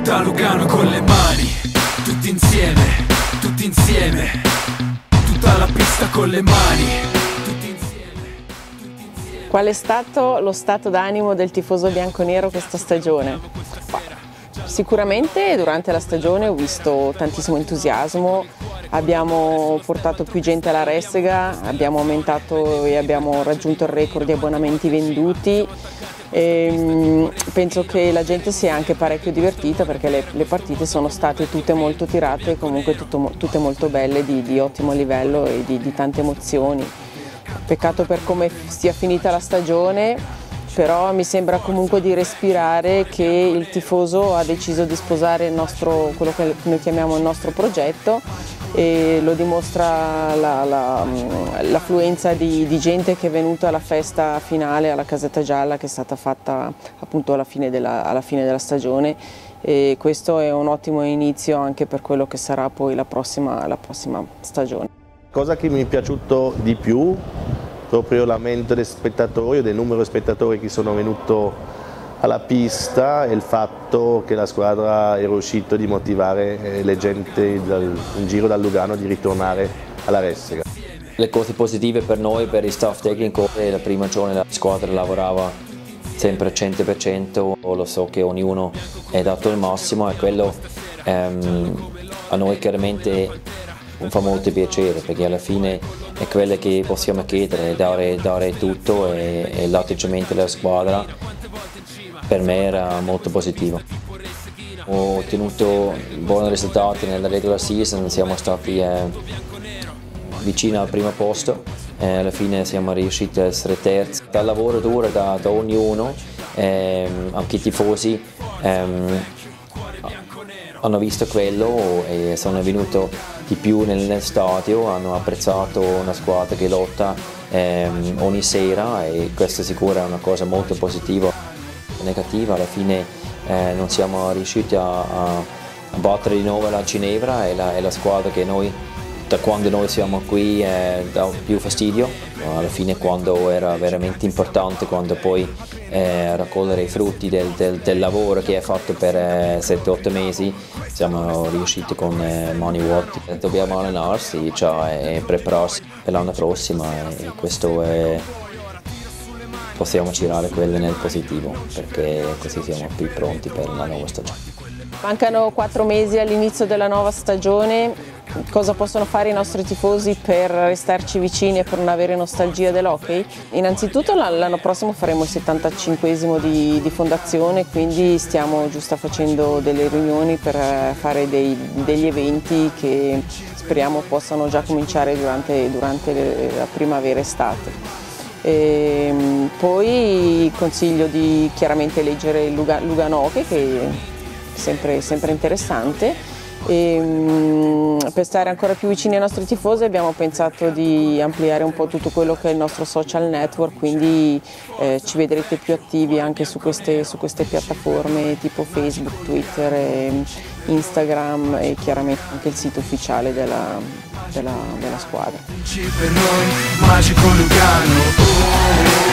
Tutta Lugano con le mani, tutti insieme, tutta la pista con le mani, tutti insieme. Qual è stato lo stato d'animo del tifoso bianconero questa stagione? Sicuramente durante la stagione ho visto tantissimo entusiasmo, abbiamo portato più gente alla Ressega, abbiamo aumentato e abbiamo raggiunto il record di abbonamenti venduti. Penso che la gente si è anche parecchio divertita perché le partite sono state tutte molto tirate e comunque tutte molto belle, di ottimo livello e di tante emozioni. Peccato per come sia finita la stagione, però mi sembra comunque di respirare che il tifoso ha deciso di sposare quello che noi chiamiamo il nostro progetto, e lo dimostra l'affluenza di gente che è venuta alla festa finale alla Casetta Gialla, che è stata fatta appunto alla fine della stagione, e questo è un ottimo inizio anche per quello che sarà poi la prossima stagione. Cosa che mi è piaciuto di più, proprio l'aumento dei spettatori, del numero di spettatori che sono venuti alla pista, e il fatto che la squadra è riuscita a motivare le gente in giro dal Lugano di ritornare alla Ressega. Le cose positive per noi, per il staff tecnico, la prima giorno la squadra lavorava sempre al 100%, lo so che ognuno è dato il massimo, e quello a noi chiaramente fa molto piacere, perché alla fine è quello che possiamo chiedere, dare tutto, e l'atteggiamento della squadra per me era molto positivo. Ho ottenuto buoni risultati nella regular season, siamo stati vicini al primo posto, alla fine siamo riusciti a essere terzi. Dal lavoro duro da ognuno, anche i tifosi hanno visto quello e sono venuti di più nel stadio, hanno apprezzato una squadra che lotta ogni sera, e questa sicura è una cosa molto positiva. Negativa, alla fine non siamo riusciti a battere di nuovo la Ginevra, e la squadra che da quando noi siamo qui dà più fastidio. Alla fine, quando era veramente importante, quando poi raccogliere i frutti del lavoro che è fatto per 7-8 mesi, siamo riusciti con mani vuote. Dobbiamo allenarsi e prepararsi per l'anno prossimo, e questo è, possiamo girare quelle nel positivo, perché così siamo più pronti per la nuova stagione. Mancano 4 mesi all'inizio della nuova stagione. Cosa possono fare i nostri tifosi per restarci vicini e per non avere nostalgia dell'hockey? Innanzitutto l'anno prossimo faremo il 75esimo di fondazione, quindi stiamo giusto facendo delle riunioni per fare degli eventi che speriamo possano già cominciare durante la primavera-estate. Poi consiglio di chiaramente leggere il Lugano Hockey, che è sempre interessante, e per stare ancora più vicini ai nostri tifosi abbiamo pensato di ampliare un po' tutto quello che è il nostro social network, quindi ci vedrete più attivi anche su queste piattaforme tipo Facebook, Twitter, Instagram, e chiaramente anche il sito ufficiale della squadra. Per noi, magico Lugano.